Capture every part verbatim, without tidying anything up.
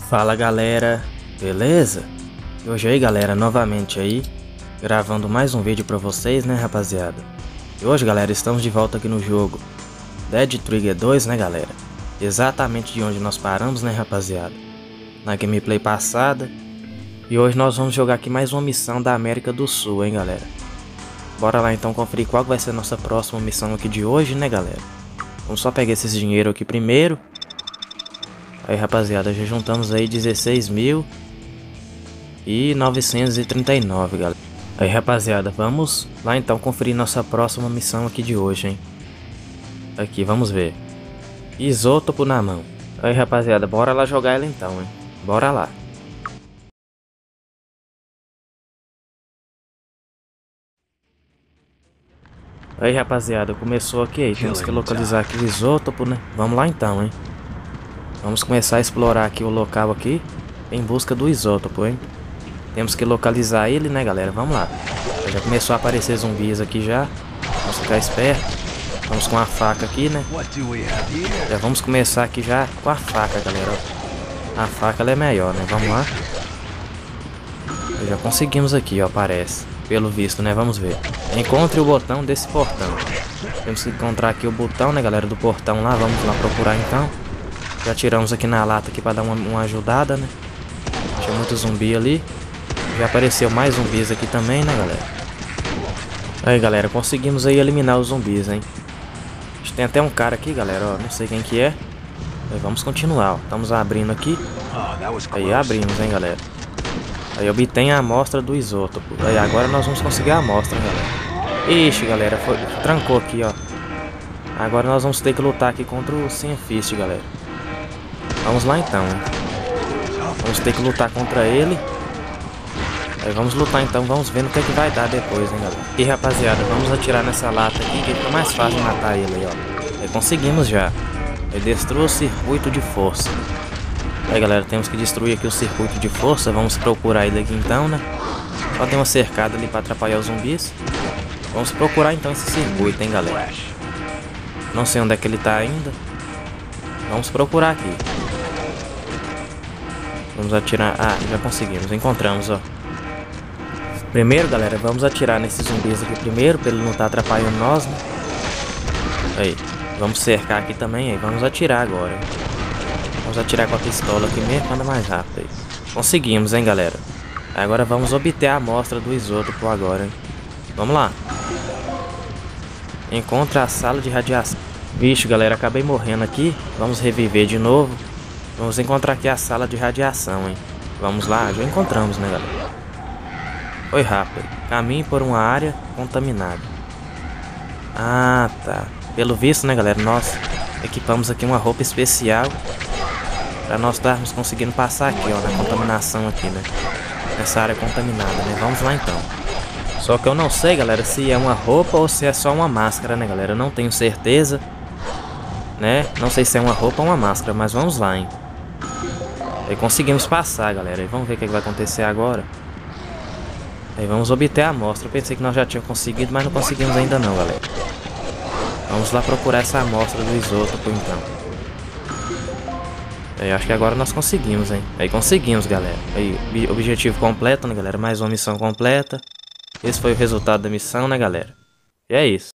Fala galera, beleza? E hoje aí galera, novamente aí, gravando mais um vídeo pra vocês, né rapaziada? E hoje galera, estamos de volta aqui no jogo Dead Trigger dois, né galera? Exatamente de onde nós paramos, né rapaziada? Na gameplay passada. E hoje nós vamos jogar aqui mais uma missão da América do Sul, hein galera? Bora lá então conferir qual vai ser a nossa próxima missão aqui de hoje, né galera? Vamos só pegar esses dinheiro aqui primeiro. Aí rapaziada, já juntamos aí dezesseis mil e novecentos e trinta e nove, galera. Aí rapaziada, vamos lá então conferir nossa próxima missão aqui de hoje, hein. Aqui, vamos ver. Isótopo na mão. Aí rapaziada, bora lá jogar ela então, hein. Bora lá. Aí rapaziada, começou aqui, aí temos que localizar aqui o isótopo, né. Vamos lá então, hein. Vamos começar a explorar aqui o local aqui em busca do isótopo, hein. Temos que localizar ele, né, galera? Vamos lá. Já começou a aparecer zumbis aqui já. Vamos ficar esperto. Vamos com a faca aqui, né? Já vamos começar aqui já com a faca, galera. A faca ela é melhor, né? Vamos lá. Já conseguimos aqui, ó, parece. Pelo visto, né? Vamos ver. Encontre o botão desse portão. Temos que encontrar aqui o botão, né, galera, do portão lá. Vamos lá procurar então. Já tiramos aqui na lata aqui para dar uma, uma ajudada, né? Tinha muito zumbi ali. Já apareceu mais zumbis aqui também, né, galera? Aí, galera, conseguimos aí eliminar os zumbis, hein? Tem até um cara aqui, galera, ó. Não sei quem que é. Aí, vamos continuar, ó. Estamos abrindo aqui. Aí, abrimos, hein, galera? Aí, obtém a amostra do isótopo. Aí, agora nós vamos conseguir a amostra, galera. Ixi, galera, foi... trancou aqui, ó. Agora nós vamos ter que lutar aqui contra o Cienfist, galera. Vamos lá então, hein? Vamos ter que lutar contra ele. Aí vamos lutar então, vamos ver no que é que vai dar depois, hein, galera. E rapaziada, vamos atirar nessa lata aqui que fica mais fácil matar ele aí, ó. Aí conseguimos já. Aí destrua o circuito de força. Aí galera, temos que destruir aqui o circuito de força. Vamos procurar ele aqui então, né? Só tem uma cercada ali pra atrapalhar os zumbis. Vamos procurar então esse circuito, hein, galera. Não sei onde é que ele tá ainda. Vamos procurar aqui. Vamos atirar... Ah, já conseguimos. Encontramos, ó. Primeiro, galera, vamos atirar nesses zumbis aqui primeiro, pra ele não estar atrapalhando nós, né? Aí. Vamos cercar aqui também, aí. Vamos atirar agora, hein? Vamos atirar com a pistola aqui mesmo, anda mais rápido aí. Conseguimos, hein, galera. Agora vamos obter a amostra do isótopo agora, hein? Vamos lá. Encontra a sala de radiação. Vixe, galera, acabei morrendo aqui. Vamos reviver de novo. Vamos encontrar aqui a sala de radiação, hein? Vamos lá, já encontramos, né, galera? Foi rápido. Caminhe por uma área contaminada. Ah, tá. Pelo visto, né, galera, nós equipamos aqui uma roupa especial para nós estarmos conseguindo passar aqui, ó, na contaminação aqui, né? Nessa área contaminada, né? Vamos lá, então. Só que eu não sei, galera, se é uma roupa ou se é só uma máscara, né, galera? Eu não tenho certeza, né? Não sei se é uma roupa ou uma máscara, mas vamos lá, hein? Aí conseguimos passar, galera. E vamos ver o que vai acontecer agora. Aí vamos obter a amostra. Eu pensei que nós já tínhamos conseguido, mas não conseguimos ainda não, galera. Vamos lá procurar essa amostra do isótopo, então. Aí acho que agora nós conseguimos, hein? Aí conseguimos, galera. Aí, objetivo completo, né, galera? Mais uma missão completa. Esse foi o resultado da missão, né, galera? E é isso.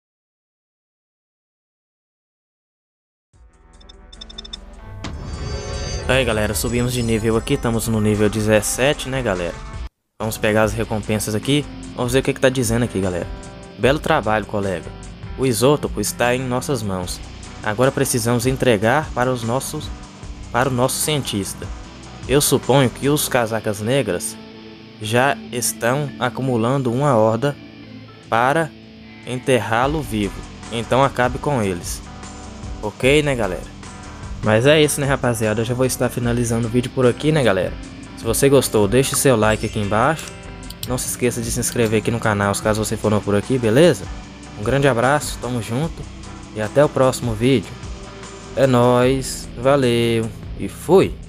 Aí galera, subimos de nível aqui, estamos no nível dezessete, né galera? Vamos pegar as recompensas aqui, vamos ver o que que tá dizendo aqui, galera. Belo trabalho, colega. O isótopo está em nossas mãos. Agora precisamos entregar para os nossos, para o nosso cientista. Eu suponho que os casacas negras já estão acumulando uma horda para enterrá-lo vivo. Então acabe com eles. Ok, né galera? Mas é isso, né, rapaziada? Eu já vou estar finalizando o vídeo por aqui, né, galera? Se você gostou, deixe seu like aqui embaixo. Não se esqueça de se inscrever aqui no canal, caso você for novo por aqui, beleza? Um grande abraço, tamo junto e até o próximo vídeo. É nóis, valeu e fui!